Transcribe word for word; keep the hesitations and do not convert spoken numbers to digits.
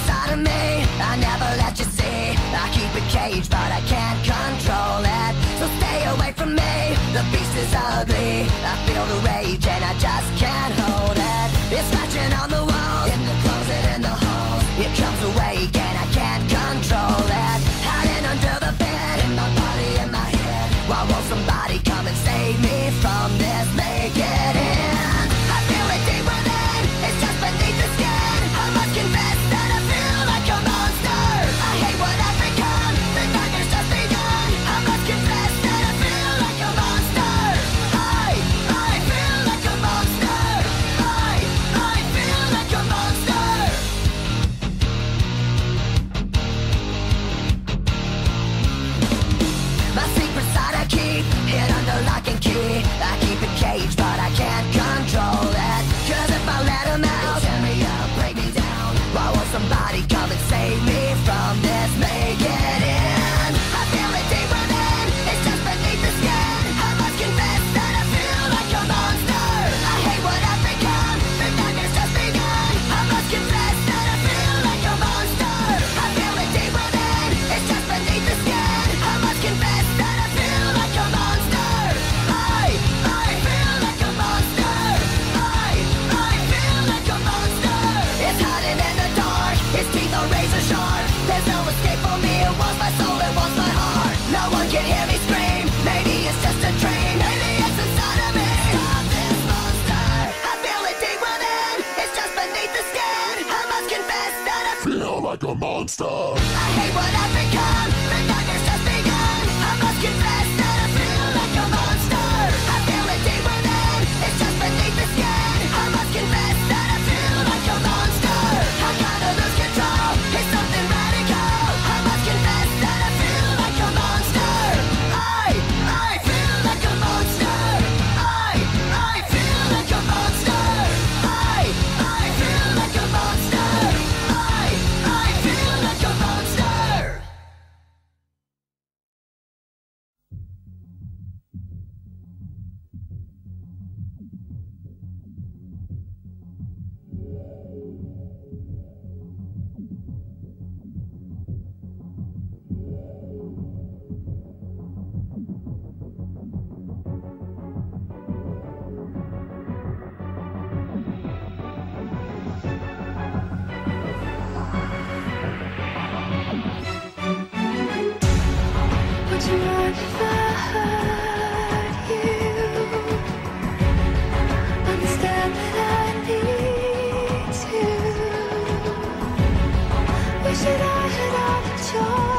inside of me, I never let you see. I keep it caged, but I can't control it. So stay away from me, the beast is ugly. I feel the rage and I just can't hold it. It's scratching on the walls, in the closet, in the halls. It comes awake and I can't control it. Hiding under the bed, in my body, in my head. Why won't somebody come and save me from this? Make it in. I feel it deep within, it's just beneath the skin. I must confess that I feel like a monster. I hate what I've become, the nightmare's just begun. I must confess that I feel like a monster. I, I feel like a monster. I, I feel like a monster. My secret side I keep hid under lock and key. I keep it caged, but I can't control it. Cause if I let him out, tear me up, break me down. Why won't somebody come and save me from this? Make it in. I feel it deep within, it's just beneath the skin. I must confess that I feel like a monster. I hate what I've become, the nightmare's just begun. I must confess that I feel like a monster. I feel it deep within, it's just beneath the skin. I must confess that I feel like a monster. I, I feel like a monster. I, I feel like a monster. It's hiding in the dark, its teeth are razor sharp. There's no escape for me, it wants my soul, it wants my heart. No one can hear me scream, maybe it's just a dream. Maybe it's inside of me. Stop this monster. I feel it deep within, it's just beneath the skin. I must confess that I feel like a monster. I hate what I've become, the nightmare's just begun. I must confess that I feel like a monster. I feel it deep within, it's just beneath the skin. I must confess that I feel like a monster. I gotta lose control, it's something radical. I must confess that I feel like a monster. I, I feel like a monster. I, I feel like a monster. I, I feel like a monster. I, I feel like a monster. Would you mind if I hurt you? Understand that I need to. Wish that I had all the joy.